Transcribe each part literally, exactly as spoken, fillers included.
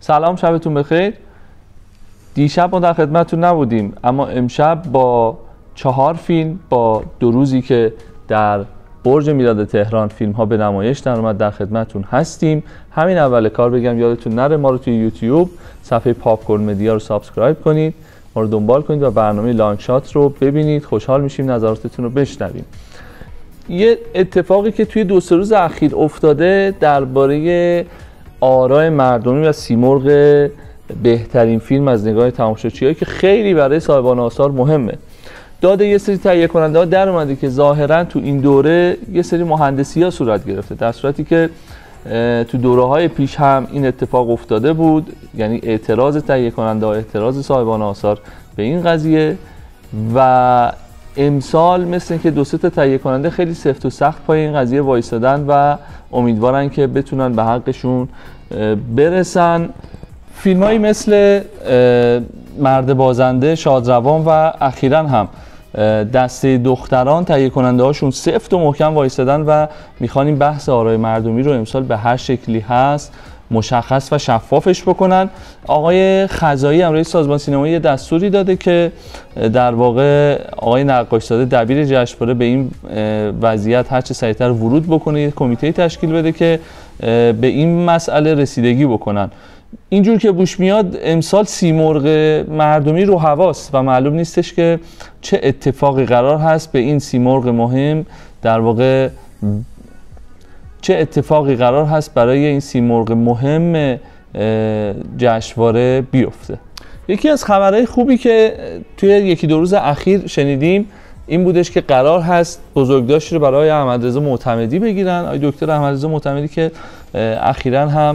سلام، شبتون بخیر. دیشب ما در خدمتتون نبودیم، اما امشب با چهار فیلم با دو روزی که در برج میلاد تهران فیلم ها به نمایش در اومد در خدمتتون هستیم. همین اول کار بگم یادتون نره ما رو توی یوتیوب صفحه پاپکورن مدیا رو سابسکرایب کنید، ما رو دنبال کنید و برنامه لانگ شات رو ببینید. خوشحال میشیم نظراتتون رو بشنویم. یه اتفاقی که توی دو سه روز اخیر افتاده درباره آرای مردمی و سیمرغ بهترین فیلم از نگاه تماشاچی‌ها که خیلی برای صاحبان آثار مهمه. داده یه سری تهیه کننده ها در اومده که ظاهرا تو این دوره یه سری مهندسی ها صورت گرفته، در صورتی که تو دوره های پیش هم این اتفاق افتاده بود، یعنی اعتراض تهیه کننده ها، اعتراض صاحبان آثار به این قضیه. و امسال مثل که دو سه تا تهیه کننده خیلی سفت و سخت پای این قضیه وایسادن و امیدوارن که بتونن به حقشون برسن. فیلمایی مثل مرد بازنده، شادروان و اخیراً هم دسته دختران تهیه کننده هاشون سفت و محکم وایسادن و میخوان این بحث آرای مردمی رو امسال به هر شکلی هست مشخص و شفافش بکنن. آقای خزایی هم رئیس سازمان سینما یه دستوری داده که در واقع آقای نقاشزاده دبیر جشنواره به این وضعیت هرچه سریعتر ورود بکنه، یه کمیته تشکیل بده که به این مسئله رسیدگی بکنن. اینجور که بوش میاد امسال سیمرغ مردمی رو حواست و معلوم نیستش که چه اتفاقی قرار هست به این سیمرغ مهم در واقع چه اتفاقی قرار هست برای این سیمرغ مهم جشنواره بیفته. یکی از خبرهای خوبی که توی یکی دو روز اخیر شنیدیم این بودش که قرار هست بزرگداشتی رو برای احمدرضا معتمدی بگیرن. آقای دکتر احمدرضا معتمدی که اخیراً هم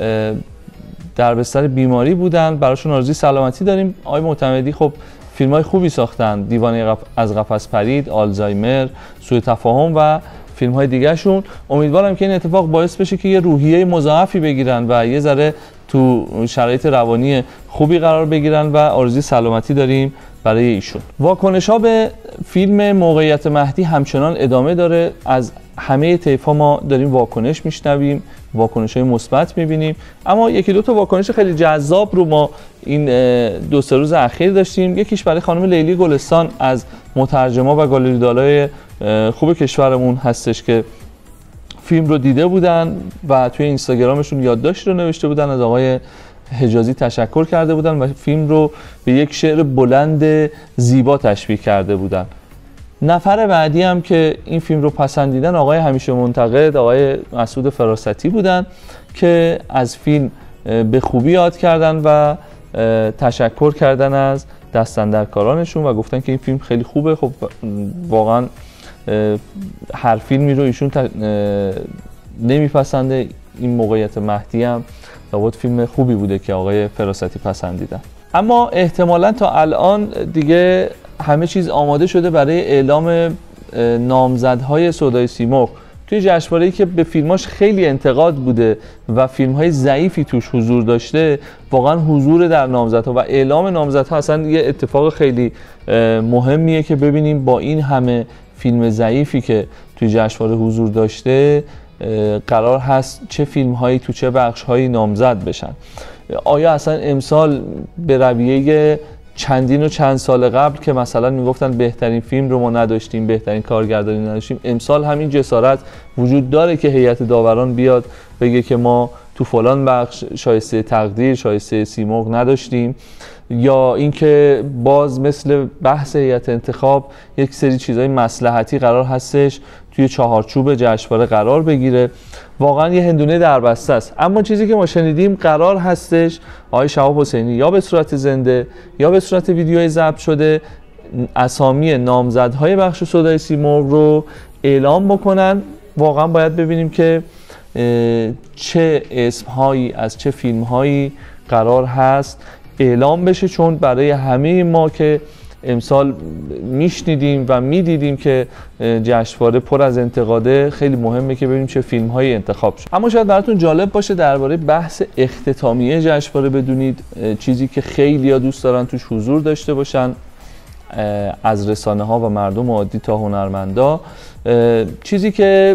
در بستر بیماری بودن، براشون آرزوی سلامتی داریم. آقای معتمدی خب فیلم‌های خوبی ساختن، دیوانه از قفس پرید، آلزایمر، سوء تفاهم و فیلم‌های دیگه‌شون. امیدوارم که این اتفاق باعث بشه که یه روحیه مضاعفی بگیرن و یه ذره تو شرایط روانی خوبی قرار بگیرن و آرزوی سلامتی داریم برای ایشون. واکنش‌ها به فیلم موقعیت مهدی همچنان ادامه داره. از همه طیف‌ها ما داریم واکنش میشنویم، واکنش‌های مثبت می‌بینیم، اما یکی دو تا واکنش خیلی جذاب رو ما این دو سه روز اخیر داشتیم. یکیش برای خانم لیلی گلستان از مترجما و گالریدالای خوب کشورمون هستش که فیلم رو دیده بودن و توی اینستاگرامشون یادداشت رو نوشته بودن، از آقای حجازی تشکر کرده بودن و فیلم رو به یک شعر بلند زیبا تشبیه کرده بودن. نفر بعدی هم که این فیلم رو پسندیدن آقای همیشه منتقد، آقای مسعود فراستی بودن که از فیلم به خوبی یاد کردن و تشکر کردن از دستاندرکارانشون و گفتن که این فیلم خیلی خوبه. خب واقعا هر فیلمی رو ایشون نمیپسنده، این موقعیت مهدی هم لابد فیلم خوبی بوده که آقای فراستی پسندیدن. اما احتمالاً تا الان دیگه همه چیز آماده شده برای اعلام نامزدهای سودای سیمرغ توی جشنواره‌ای که به فیلماش خیلی انتقاد بوده و فیلم‌های ضعیفی توش حضور داشته. واقعا حضور در نامزدها و اعلام نامزدها اصلا یه اتفاق خیلی مهمیه که ببینیم با این همه فیلم ضعیفی که توی جشنواره حضور داشته قرار هست چه فیلم‌هایی تو چه بخش‌هایی نامزد بشن. آیا اصلا امسال به رویه چندین و چند سال قبل که مثلا میگفتن بهترین فیلم رو ما نداشتیم، بهترین کارگردانی نداشتیم، امسال همین جسارت وجود داره که هیئت داوران بیاد بگه که ما تو فلان بخش شایسته تقدیر، شایسته سیمرغ نداشتیم، یا اینکه باز مثل بحث هیئت انتخاب یک سری چیزای مصلحتی قرار هستش توی چهارچوب جشنواره قرار بگیره. واقعا یه هندونه دربسته است. اما چیزی که ما شنیدیم قرار هستش آقای شهاب حسینی یا به صورت زنده یا به صورت ویدیوی ضبط شده اسامی نامزدهای بخش سودای سیمرغ رو اعلام بکنن. واقعا باید ببینیم که چه اسمهایی از چه فیلمهایی قرار هست اعلام بشه، چون برای همه ما که امسال میشنیدیم و میدیدیم که جشنواره پر از انتقاده، خیلی مهمه که ببینیم چه فیلم‌هایی انتخاب شد. اما شاید براتون جالب باشه درباره بحث اختتامیه جشنواره بدونید چیزی که خیلی‌ها دوست دارن توش حضور داشته باشن، از رسانه‌ها و مردم عادی تا هنرمندا. چیزی که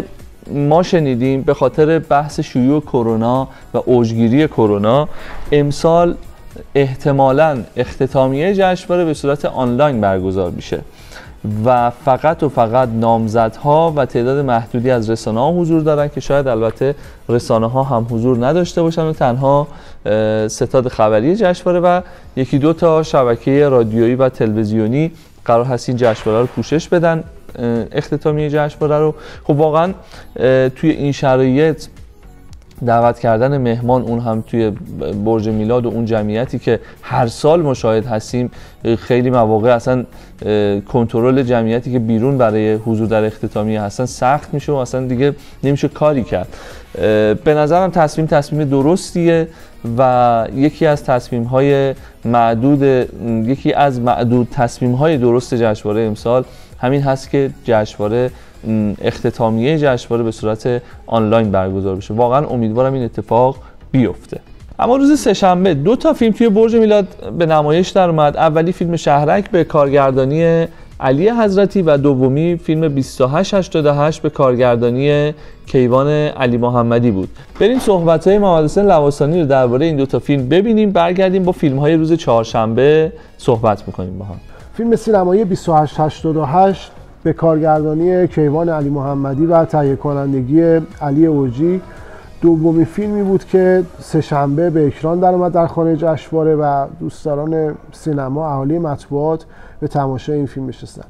ما شنیدیم به خاطر بحث شیوع کرونا و اوجگیری کرونا امسال احتمالاً اختتامیه جشنواره به صورت آنلاین برگزار میشه و فقط و فقط نامزدها و تعداد محدودی از رسانه‌ها حضور دارن که شاید البته رسانه‌ها هم حضور نداشته باشن و تنها ستاد خبری جشنواره و یکی دو تا شبکه رادیویی و تلویزیونی قرار هست این جشنواره رو پوشش بدن، اختتامیه جشنواره رو. خب واقعا توی این شرایط دعوت کردن مهمان، اون هم توی برج میلاد و اون جمعیتی که هر سال مشاهد هستیم، خیلی مواقع اصلا کنترل جمعیتی که بیرون برای حضور در اختتامیه هستن سخت میشه و اصلا دیگه نمیشه کاری کرد. به نظرم تصمیم تصمیم درستیه و یکی از تصمیم های معدود یکی از معدود تصمیم های درست جشنواره امسال همین هست که جشنواره اختتامیه جشنواره به صورت آنلاین برگزار بشه. واقعا امیدوارم این اتفاق بیفته. اما روز سه‌شنبه دو تا فیلم توی برج میلاد به نمایش در اومد. اولی فیلم شهرک به کارگردانی علی حضرتی و دومی فیلم بیست و هشت هشتاد و هشت به کارگردانی کیوان علی محمدی بود. بریم صحبت‌های محمد حسین لواسانی رو درباره این دو تا فیلم ببینیم، برگردیم با فیلم‌های روز چهارشنبه صحبت می‌کنیم با هم. فیلم سینمایی بیست و هشت هشتاد و هشت به کارگردانی کیوان علی محمدی و تهیه کنندگی علی اوجی دومین فیلمی بود که سه‌شنبه به اکران در اومد در خانه جشنواره و دوستداران سینما، اهالی مطبوعات به تماشای این فیلم نشستن.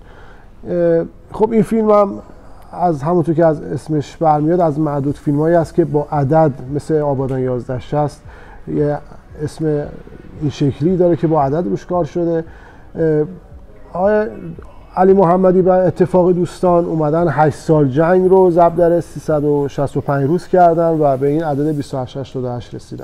خب این فیلم هم از همونطور که از اسمش برمیاد از معدود فیلمایی است که با عدد مثل آبادان یازده شصت یه اسم این شکلی داره که با عدد روش کار شده. آقای علی محمدی به اتفاق دوستان اومدن هشت سال جنگ رو ضرب در سیصد و شصت و پنج روز کردن و به این عدد بیست و هشت هشتاد و هشت رسیدن.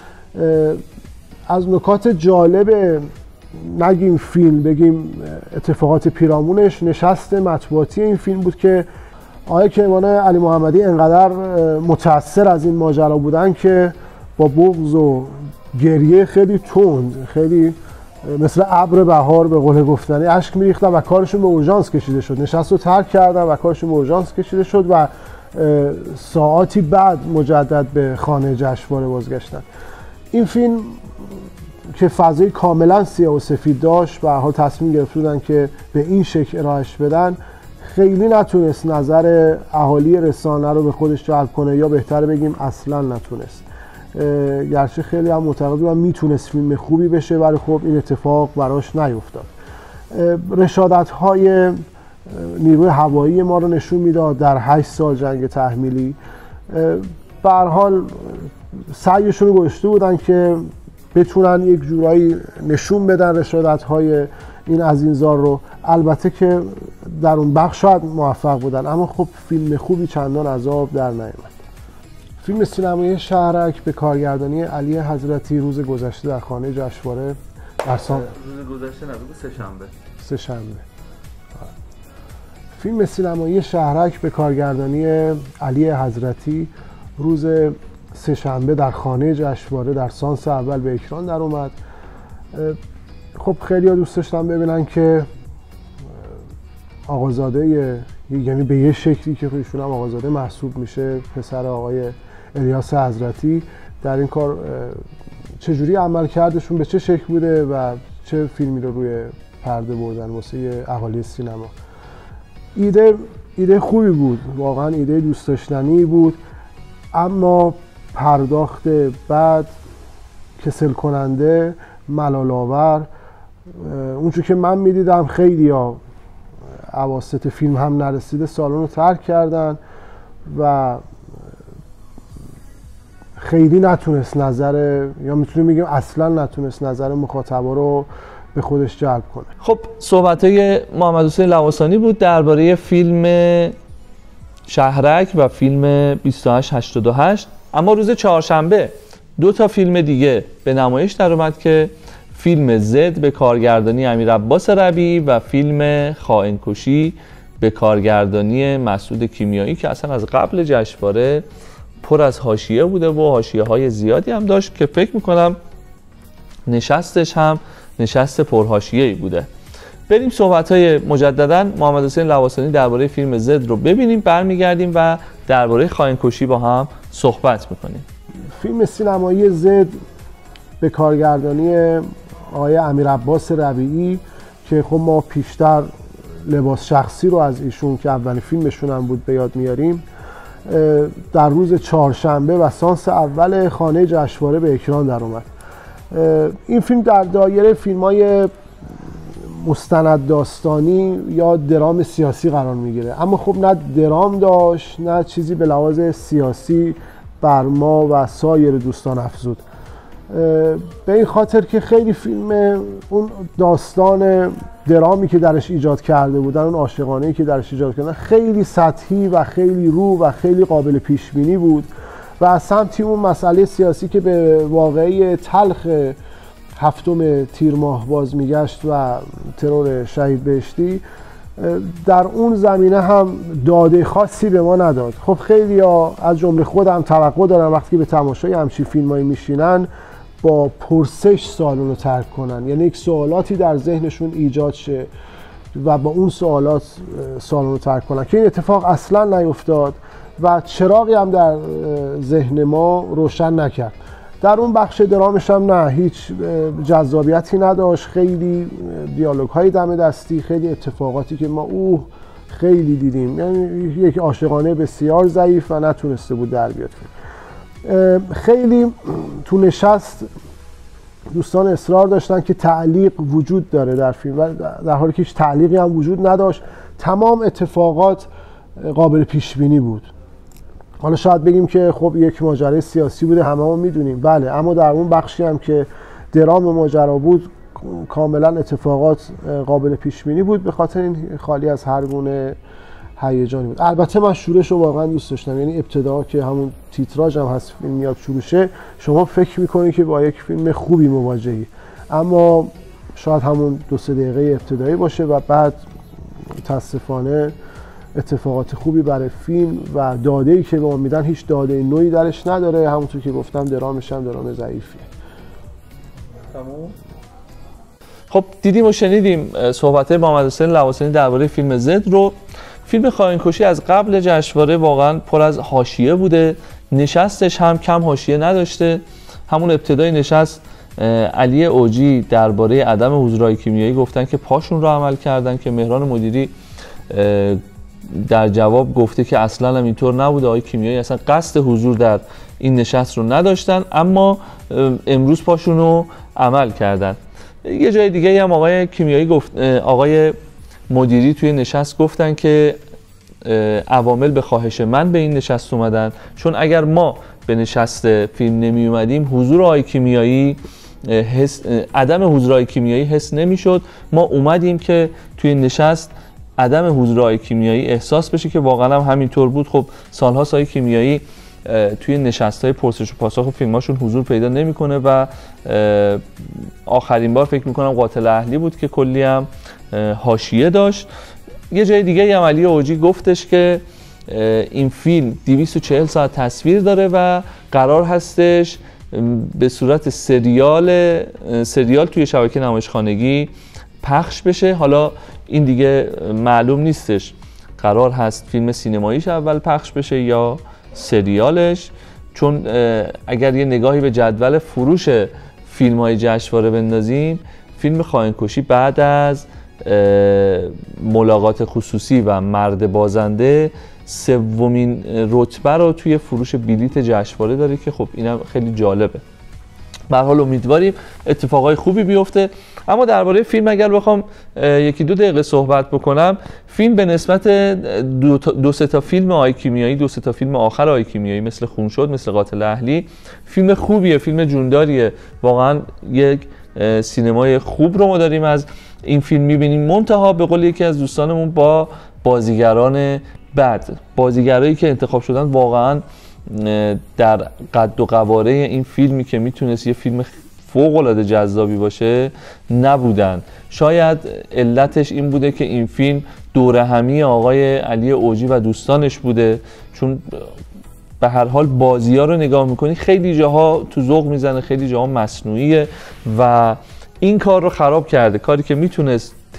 از نکات جالب نگیم فیلم، بگیم اتفاقات پیرامونش، نشست مطبوعاتی این فیلم بود که آقای کیوان علی محمدی انقدر متأثر از این ماجرا بودن که با بغض و گریه خیلی تند، خیلی مثل ابر بهار به قول گفتنی اشک میریختن و کارشون به اورژانس کشیده شد. نشست رو ترک کردن و کارشون به اورژانس کشیده شد و ساعاتی بعد مجدد به خانه جشنواره بازگشتن. این فیلم که فضای کاملا سیاه و سفید داشت و حال تصمیم گرفتن که به این شکل ارائهش بدن، خیلی نتونست نظر اهالی رسانه رو به خودش جلب کنه، یا بهتر بگیم اصلا نتونست. گرچه خیلی هم معتقد بودن میتونست فیلم خوبی بشه ولی خب این اتفاق براش نیفتاد. رشادت‌های نیروی هوایی ما رو نشون میداد در هشت سال جنگ تحمیلی. به هر حال سعیشون رو گذاشته بودن که بتونن یک جورایی نشون بدن رشادت‌های این عظیم‌زار رو. البته که در اون بخش شاید موفق بودن اما خب فیلم خوبی چندان از آب در نیامد. فیلم سینمایی شهرک به کارگردانی علی حضرتی روز گذشته در خانه جشنواره در سان روز گذشته نه، روز سه‌شنبه سه‌شنبه فیلم سینمایی شهرک به کارگردانی علی حضرتی روز سه‌شنبه در خانه جشنواره در سانس اول به اکران در اومد. خب خیلی ها دوست داشتن ببینن که آقازاده، یعنی به یه شکلی که ایشون هم آقازاده محسوب میشه، پسر آقای الیاس حضرتی، در این کار چجوری عمل کردشون به چه شکل بوده و چه فیلمی رو روی پرده بردن واسه اهالی سینما. ایده ایده خوبی بود، واقعا ایده دوست داشتنی بود، اما پرداخت بعد کسل کننده، ملال آور. اونچه که من میدیدم خیلی ها اواسط فیلم هم نرسیده سالن رو ترک کردن و خیلی نتونست نظر، یا میتونیم بگیم اصلا نتونست نظر مخاطبا رو به خودش جلب کنه. خب صحبت‌های محمد حسین لواسانی بود درباره فیلم شهرک و فیلم بیست و هشت هشتاد و هشت. اما روز چهارشنبه دو تا فیلم دیگه به نمایش در اومد که فیلم زد به کارگردانی امیر عباس ربیعی و فیلم خائن‌کشی به کارگردانی مسعود کیمیایی که اصلا از قبل جشنواره پر از حاشیه بوده و حاشیه‌های زیادی هم داشت که فکر میکنم نشستش هم نشست پرحاشیه‌ای بوده. بریم صحبت‌های مجددا محمد حسین لواسانی درباره فیلم زد رو ببینیم، برمیگردیم و درباره خائن‌کشی با هم صحبت می‌کنیم. فیلم سینمایی زد به کارگردانی آقای امیرعباس ربیعی که خب ما پیشتر لباس شخصی رو از ایشون که اولین فیلمشون هم بود به یاد میاریم، در روز چهارشنبه و سانس اول خانه جشنواره به اکران در اومد. این فیلم در دایره فیلم‌های مستند داستانی یا درام سیاسی قرار میگیره، اما خب نه درام داشت نه چیزی به لحاظ سیاسی بر ما و سایر دوستان افزود. به این خاطر که خیلی فیلم اون داستان درامی که درش ایجاد کرده بودن، اون عاشقانه‌ای که درش ایجاد کردن خیلی سطحی و خیلی رو و خیلی قابل پیش بینی بود و از سمتی اون مسئله سیاسی که به واقعی تلخ هفتم تیر ماه باز میگشت و ترور شهید بهشتی، در اون زمینه هم داده خاصی به ما نداد. خب خیلی ها از جمله خودم توقع دارن وقتی به تماشای همچین فیلمایی میشینن با پرسش سالون رو ترک کنن، یعنی یک سوالاتی در ذهنشون ایجاد شه و با اون سوالات سالون رو ترک کنن که این اتفاق اصلا نیفتاد و چراغی هم در ذهن ما روشن نکرد. در اون بخش درامش هم نه، هیچ جذابیتی نداشت، خیلی دیالوگ های دم دستی، خیلی اتفاقاتی که ما اوه خیلی دیدیم، یعنی یک عاشقانه بسیار ضعیف و نتونسته بود در بیاد. خیلی تو نشست دوستان اصرار داشتن که تعلیق وجود داره در فیلم و در حالی که هیچ تعلیقی هم وجود نداشت، تمام اتفاقات قابل پیش بینی بود. حالا شاید بگیم که خب یک ماجرای سیاسی بوده، هممون میدونیم، بله، اما در اون بخشی هم که درام ماجرا بود کاملا اتفاقات قابل پیش بینی بود، به خاطر این خالی از هر گونه هیجانی بود. البته من شورش رو واقعا دوست داشتم، یعنی ابتدا که همون تیتراژ هم هست فیلم میاد شروعشه شما فکر میکنید که با یک فیلم خوبی مواجهی، اما شاید همون دو سه دقیقه ابتدایی باشه و بعد متاسفانه اتفاقات خوبی برای فیلم و داده‌ای که به ما میدن هیچ داده نوعی درش نداره، همونطور که گفتم درامش هم درام ضعیفیه. خب دیدیم و شنیدیم صحبت‌های محمد حسین لواسانی درباره فیلم زد رو. فیلم خائن‌کشی از قبل جشنواره واقعا پر از حاشیه بوده، نشستش هم کم حاشیه نداشته. همون ابتدای نشست علی اوجی درباره عدم حضور کیمیایی گفتن که پاشون رو عمل کردن، که مهران مدیری در جواب گفته که اصلا هم اینطور نبوده، آقای کیمیایی اصلا قصد حضور در این نشست رو نداشتن، اما امروز پاشون رو عمل کردن. یه جای دیگه هم آقای کیمیایی گفت، آقای مدیری توی نشست گفتن که عوامل به خواهش من به این نشست اومدن، چون اگر ما به نشست فیلم نمی اومدیم حضور آقای کیمیایی حس، عدم حضور آقای کیمیایی حس نمیشد. ما اومدیم که توی نشست عدم حضور آقای کیمیایی احساس بشه، که واقعا هم همینطور بود. خب سالها آقای کیمیایی توی نشست‌های پرسش و پاسخ و فیلماشون حضور پیدا نمیکنه و آخرین بار فکر میکنم قاتل اهلی بود که کلی هم حاشیه داشت. یه جای دیگه هم علی اوجی گفتش که این فیلم دویست و چهل ساعت تصویر داره و قرار هستش به صورت سریال سریال توی شبکه نمایشخانگی پخش بشه. حالا این دیگه معلوم نیستش قرار هست فیلم سینماییش اول پخش بشه یا سریالش، چون اگر یه نگاهی به جدول فروش فیلم‌های جشنواره بندازیم، فیلم خائن‌کشی بعد از ملاقات خصوصی و مرد بازنده سومین رتبه رو توی فروش بلیت جشنواره داره، که خب اینم خیلی جالبه. به هر حال امیدواریم اتفاقای خوبی بیفته. اما درباره فیلم اگر بخوام یکی دو دقیقه صحبت بکنم، فیلم به نسبت دو, دو سه تا فیلم آقای کیمیایی، دو سه تا فیلم آخر آقای کیمیایی مثل خون شد، مثل قاتل اهلی، فیلم خوبیه، فیلم جونداریه. واقعا یک سینمای خوب رو ما داریم از این فیلم می‌بینیم. منتها به قول یکی از دوستانمون با بازیگران بد، بازیگرایی که انتخاب شدن واقعا در قد و قواره این فیلمی که میتونست یه فیلم فوق‌العاده جذابی باشه نبودن. شاید علتش این بوده که این فیلم دوره همی آقای علی اوجی و دوستانش بوده، چون به هر حال بازی‌ها رو نگاه میکنی خیلی جاها تو ذوق میزنه، خیلی جاها مصنوعیه و این کار رو خراب کرده. کاری که میتونست طی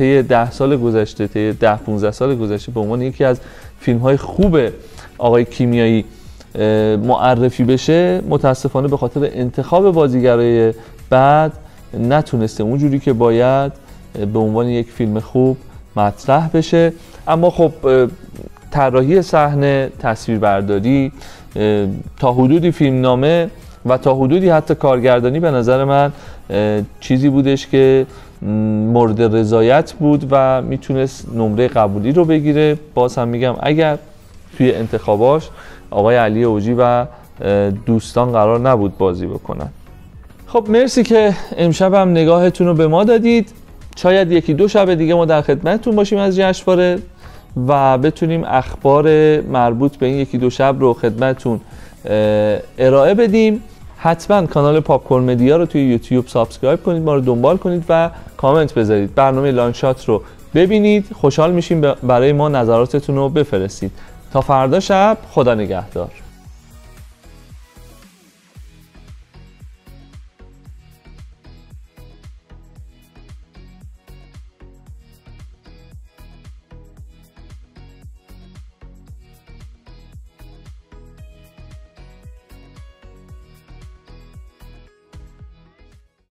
طی ده سال گذشته، طی ده پانزده سال گذشته به عنوان یکی از فیلم‌های خوب آقای کیمیایی معرفی بشه، متاسفانه به خاطر انتخاب بازیگرای بعد نتونسته اونجوری که باید به عنوان یک فیلم خوب مطرح بشه. اما خب طراحی صحنه، تصویربرداری، تا حدودی فیلمنامه و تا حدودی حتی کارگردانی به نظر من چیزی بودش که مورد رضایت بود و میتونست نمره قبولی رو بگیره. باز هم میگم اگر توی انتخاباش آقای علی اوجی و دوستان قرار نبود بازی بکنن. خب مرسی که امشب هم نگاهتون رو به ما دادید. شاید یکی دو شب دیگه ما در خدمتتون باشیم از جشنواره و بتونیم اخبار مربوط به این یکی دو شب رو خدمتتون ارائه بدیم. حتما کانال پاپکورن مدیا رو توی یوتیوب سابسکرایب کنید، ما رو دنبال کنید و کامنت بذارید. برنامه لانچات رو ببینید، خوشحال میشیم برای ما نظراتتون رو بفرستید. تا فردا شب، خدا نگهدار.